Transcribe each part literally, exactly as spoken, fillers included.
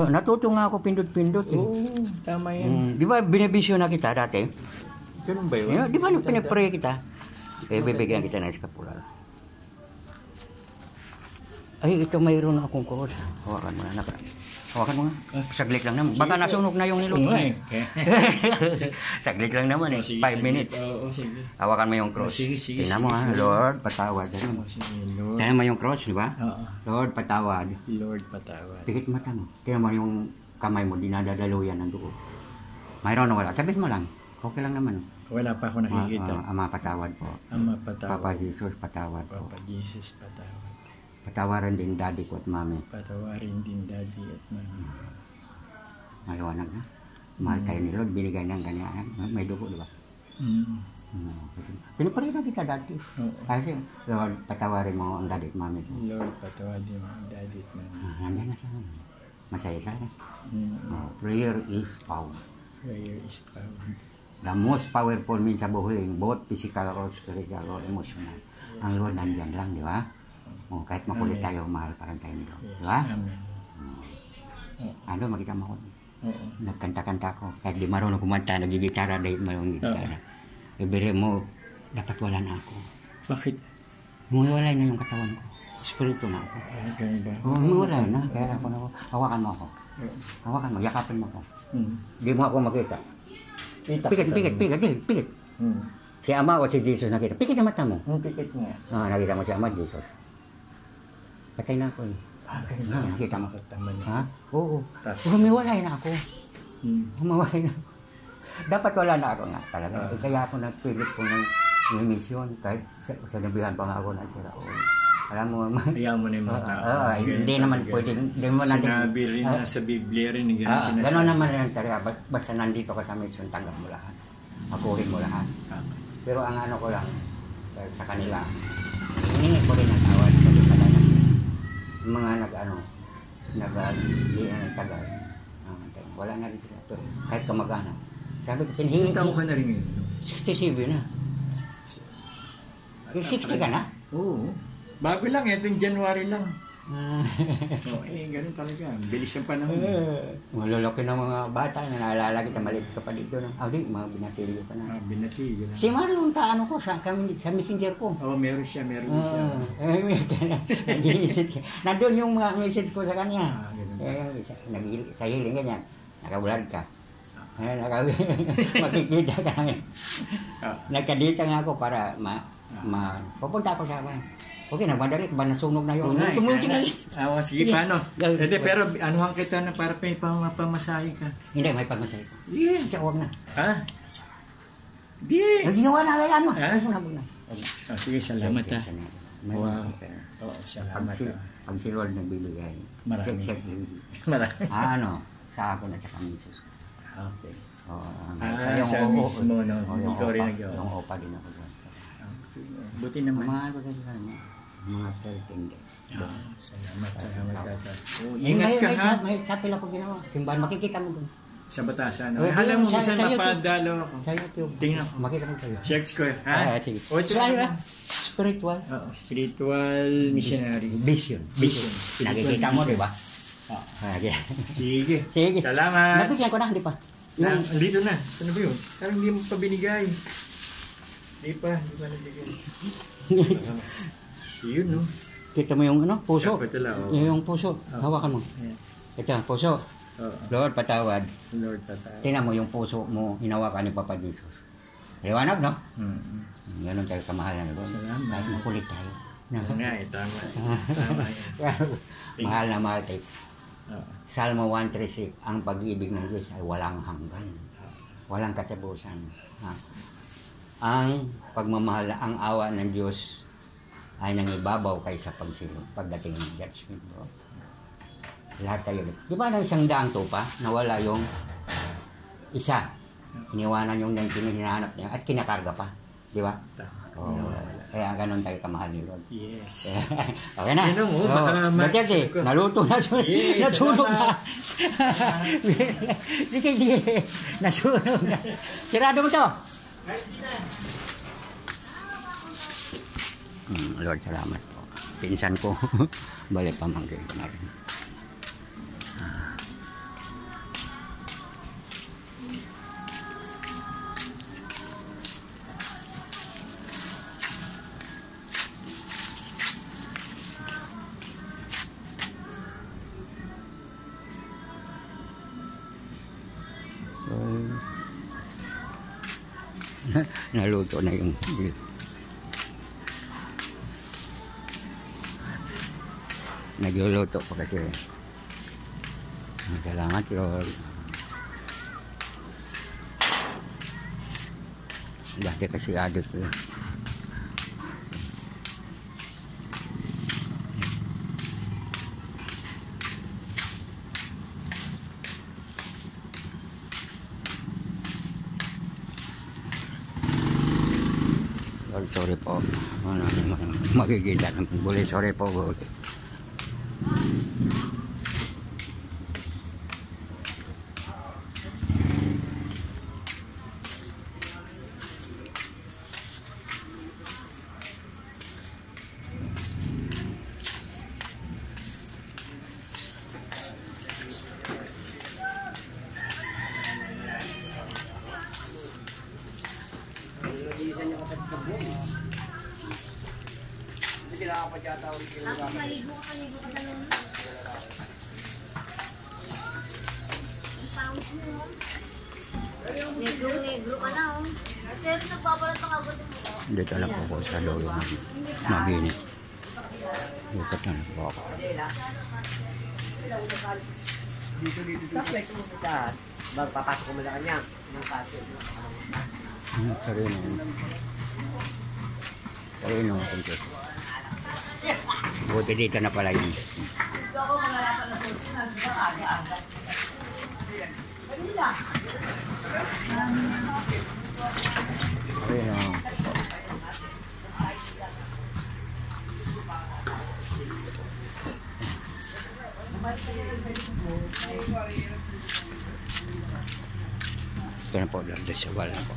Oo, natuto nga ako pindot-pindot eh. Oo, tama yan. Mm, di ba binibisyo na kita dati? Ganun ba yun? Yeah, di ba nung pinapray kita? Eh, bibigyan kita ng eskapular. Ay, ito mayroon akong kuhos. Hawakan mo na. Naka. Hawakan mo nga. Saglit lang naman. Baka nasunog na yung niluto. Oo nga eh. Saglit lang naman eh. Sige, Five sige. minutes. Oo, sige. Hawakan mo yung cross. Oh, sige, sige, Tingnan mo sige, ha, sige. Lord, patawad. Ganun. Oh, sige, Lord. Tingnan mo yung cross, di ba? Oo. Lord, patawad. Lord, patawad. Pikit mata mo. Tingnan mo yung kamay mo, dinadadaluyan ng dugo. Mayroon na wala. Sabihin mo lang. Okay lang naman. Wala pa ako nakikita. Ah, ah, Ama, patawad po. Ama, patawad. Papa Jesus, patawad po. Papa Jesus, patawad. Patawaran din daddy ko at mami. Patawarin din daddy at mami. Maliwanag na. Mahal tayo ni Lord, binigay ng ganyan. May dugo, di ba? Mm. Hmm. Pinapari na kita dati. Oo. Kasi, Lord, patawarin mo ang daddy at mami ko. Lord, patawarin mo ang daddy at mami. Ah, nandiyan na sa akin. Masaya sana. Mm. Oh, prayer is power. Prayer is power. The most powerful means sa buhay, both physical or spiritual or emotional. Ang Lord nandiyan lang, di ba? Oh, kahit makulit tayo, mahal pa rin tayo ni Lord. Yes, Di ba? amen. Ano, makita mo ako. Oo. Nagkanta-kanta ko. Kahit di marunong kumanta, nagigitara, dahil marunong gitara. Ibire mo, dapat wala na ako. Bakit? Humiwalay na yung katawan ko. Espiritu na ako. Ay, ganun ba? Oh, humiwalay na. Kaya ako na ako. Hawakan mo ako. Oo. Hawakan mo, yakapin mo ako. Mm. Di mo ako makita. Kita Pikit, kita pikit, mo. pikit, pikit, pikit. Mm. Si Ama o si Jesus nakita. Pikit ang mata mo. Ang pikit nga. Ah, nakita mo si Ama, Jesus. Patay na ako eh. Ah, ganun Ah, ba? nakita mo. Tama niya. Ha? Oo. Tas- Humiwalay na ako. Mm. Humiwalay na. Dapat wala na ako nga talaga. Ah. Eh, kaya ako nagpilit ko ng, ng mission. Kahit sa, sa nabihan pa nga ako na sila. Oh. Alam mo, ma- Ayaw mo na yung mga Oo, tao. oo, Ganun hindi naman talaga. pwede. Hindi mo natin. Sinabi rin Ah, na sa Biblia rin. Ganun ah, sinasabi. Gano'n naman rin talaga. Ba- Basta nandito ka sa mission, tanggap mo lahat. Akuhin mo lahat. Ah. Pero ang ano ko lang, eh, sa kanila, hiningi ko rin ang tawad. Kasi pala na, yung mga nag-ano, nag-hindi na nagtagal. Ah, wala na rin sila. Pero kahit kamag-anak. Sabi ko, pinhingi. Ilang taon ka na rin ngayon? sixty-seven na. Yung sixty ka na? Oo. Bago lang, itong January lang. Ah. Oh, eh, ganun talaga. Bilis ang panahon. Malulaki ng mga bata na naalala kita, maliit ka pa dito. No? Ah, di, mga binatilyo ka na. Ah, binati. Ganun. Si Marlon, taano ko sa, kami, sa messenger ko. Oh, meron siya, meron din siya. Ah, nandun yung mga message ko sa kanya. Ah, ganun. Eh, sa, nag- sa hiling ganyan, nakabulad ka. Eh, naka, makikita ka namin. Ah. Nagkadita nga ako para ma, ma, pupunta ako sa akin. Okay na, madali ba nasunog na yun? Oo nga, eh. Tumunti na eh. Ah, oh, sige, Sige. paano? Gawin. Hindi, pero anuhan kita na para may pam- pamasahe ka. Hindi, may pagmasay ko. Yeah. Sa huwag na. Ha? Di. Ang ginawa na yan mo. Ha? Huwag na, huwag na. Huwag na. Oh, sige, salamat ha. May Wow. okay. Oo, Pag salamat si, ha. pag si Lord nagbibigay, Marami. check, check, hindi. Marami. Ah, ano, sa akin at sa kami Jesus. Okay. Oh, Ah, sa mismo, no? Oh, yung Ikaw rin opa, nagawa. yung opa din ako doon. Buti Ang naman. mga ano din lang, mga thirteen days. Ah, salamat, salamat tata. Oh, Eh, ingat may- ka may- ha. May chapel ako ginawa. Simbahan, makikita mo doon. Sa batasan. Oh, No? Alam mo, sa- minsan sa YouTube. napadalo ako. Sa YouTube. Tingnan ko. Makita mo kayo. Search ko. Ha? Ah, sige. O, ito So, ano na. ba? Spiritual. Oo, spiritual missionary. Vision. Vision. Nakikita mo, di ba? Ah. Ah, okay. Sige. Sige. Salamat. Nabigyan ko na, hindi pa. Na, Yung, andito na. Ano ba yun? Parang hindi mo pa binigay. Hindi pa. Hindi pa nabigay. Yun, no? kita mo yung ano, puso. Kapitala, oh. Yung puso. Hawakan mo. Ayan. Ito, puso. Oo. Lord, patawad. Lord, tatay. Tingnan mo yung puso mo, hinawakan ni Papa Jesus. Liwanag, no? Mm-hmm. Ganun tayo kamahalan. Salamat. Kahit makulit tayo. Oo nga eh, tama. Tama yan. Mahal na mahal tayo. Oo. Salmo one thirty-six, ang pag-ibig ng Diyos ay walang hanggan. Walang katapusan. Ha? Ang pagmamahal, ang awa ng Diyos ay nangibabaw kaysa pagsilong pagdating ng judgment. Bro. Lahat tayo. Di ba na isang daang tupa, nawala yung isa. Iniwanan yung nineteen, hinahanap niya at kinakarga pa. Di ba? Oh, kaya ganun tayo kamahal ni Lord. Yes. Okay na. Yan mo, So, baka ma- Duterte, eh, naluto na. Yes, Nasunog na. salamat. Sige, sige. Nasunog na. Sirado mo to. Hmm, Lord, salamat po. Pinsan ko. Balik pamangkin ko na rin. Ah. Naluto na yung beef. Nagluluto pa kasi. Salamat Lord. Dati kasi adik ko. Lord, sorry po. Ano naman magigila ng bully. Sorry po, bully. Ako maligo ka, maligo ka sa luna. Ang pangit mo. Negro-negro ka na, oh. Pero nagbabalat ang agad mo. Dito na po ako sa lolo ng maginit. Dito na po ako. Dito, dito, dito. Magpapasok ko mo na kanya. Sarino. Sarino. Buti dito na pala yun. Sarino. Ito na po, lalo sa wala na po.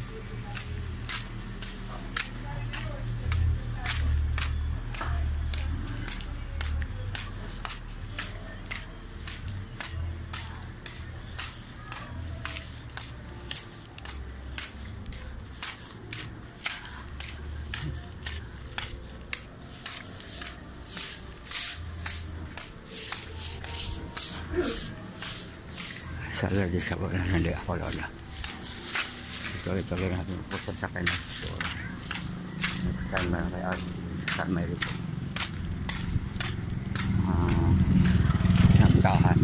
Salah di sa wala na di ako lola. Ituloy-tuloy natin po sa sakay na store. Next time na kaya sa Amerika. Ah, nagkahan.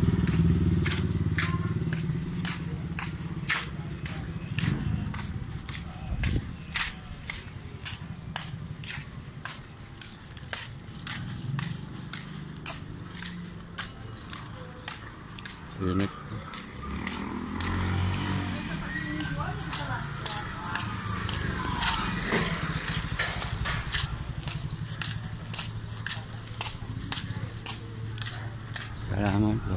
Init. Salamat po.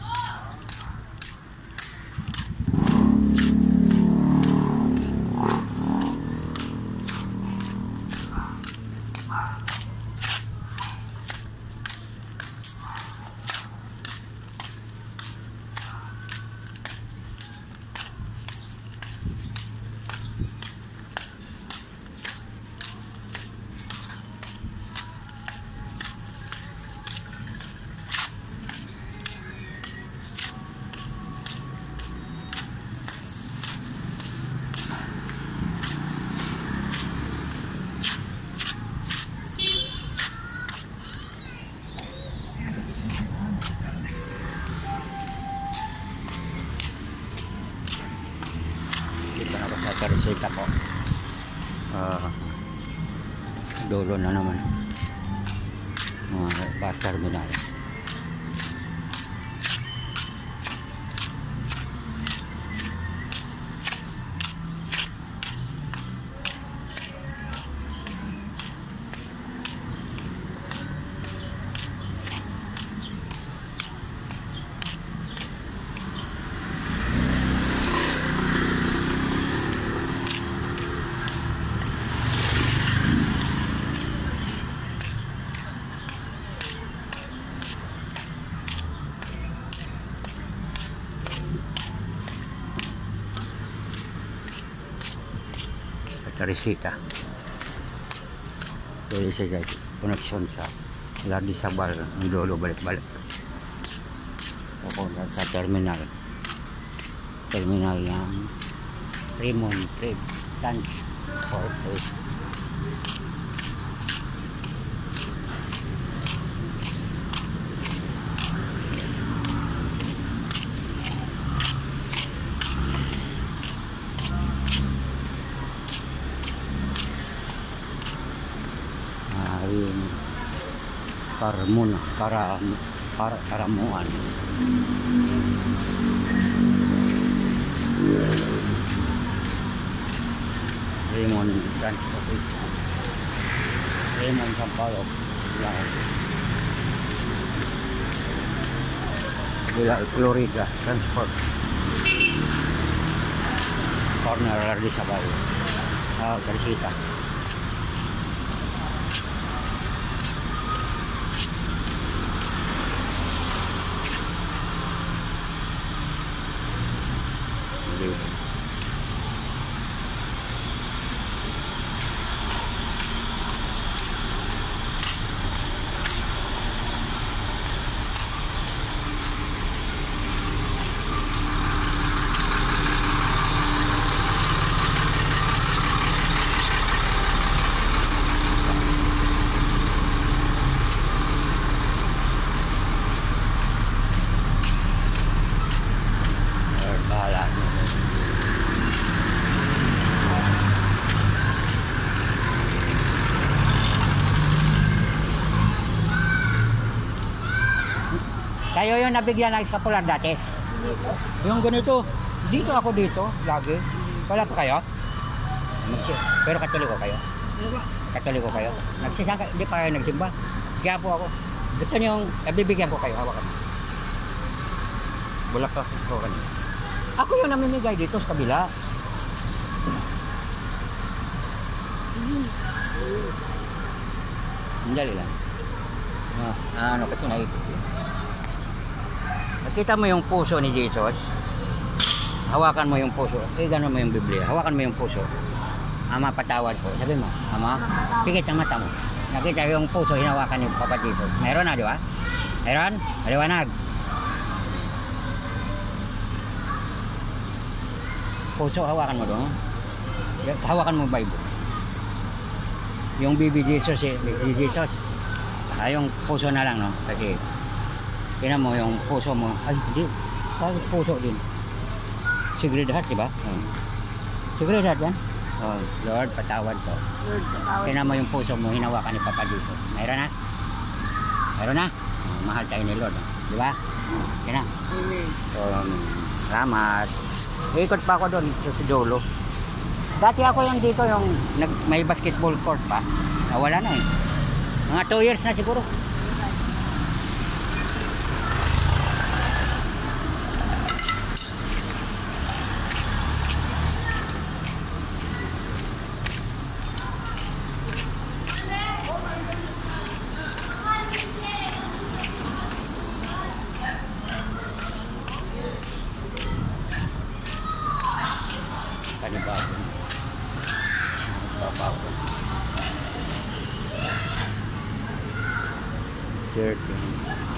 Dito na ako sa Teresita po. Uh, dulo na naman. Uh, bus terminal. Teresita. Teresita connection sa Lardi Sabal ng dulo balik-balik. Ako na sa terminal. Terminal ng Raymond Trade. transportation. Maring Carmona, Karam, Kar, Karamuan. Raymond Transportation. Raymond Sampaloc. Bila Florida Transport. Corner di Sabay. Ah, Teresita. Kayo yung nabigyan ng escapular dati? Yung ganito. Dito ako dito, lagi. Wala pa kayo? Magsi- Pero katoliko kayo? Katoliko kayo? Nagsisang ka, hindi pa kayo nagsimba? Kaya po ako. Gusto niyo yung, nabibigyan ko kayo, hawakan. Bulak ka ko kanina. Ako yung namimigay dito sa kabila. Dali lang. Ah, ano kasi naipit yun. Nakita mo yung puso ni Jesus? Hawakan mo yung puso. Eh, gano'n mo yung Biblia. Hawakan mo yung puso. Ama, patawad ko. Sabi mo, Ama, pikit ang mata mo. Nakita yung puso, hinawakan ni Papa Jesus. Meron na, di ba? Meron? Maliwanag. Puso, hawakan mo doon. Hawakan mo Bible. Yung baby Jesus, eh, baby Jesus. Ah, yung puso na lang, no? Kasi, tingnan mo yung puso mo. Ay, hindi. Ay, puso din. Sacred Heart, di ba? Oh. Sacred Heart yan? Oh, Lord, patawad ko. Lord, patawad. Tingnan mo yung puso mo, hinawakan ni Papa Jesus. Mayroon na? Mayroon na? Oh, mahal tayo ni Lord. Di ba? Yan na. Amen. So, um, salamat. Ikot pa ako doon sa dulo. Dati ako yung dito, yung nag, may basketball court pa. Nawala na eh. Mga two years na siguro. Panibago. Babago. thirteen.